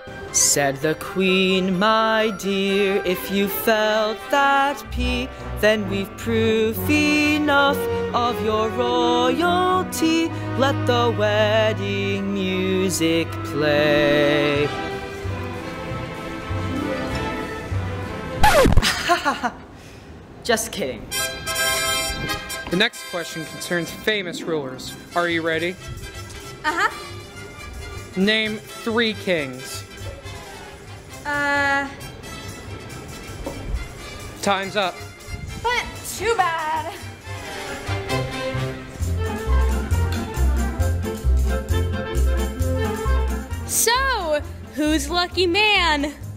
Said the queen, my dear, if you felt that pea, then we've proof enough of your royalty. Let the wedding music play. Just kidding. The next question concerns famous rulers. Are you ready? Uh-huh. Name 3 kings. Time's up. But too bad. So, who's lucky man?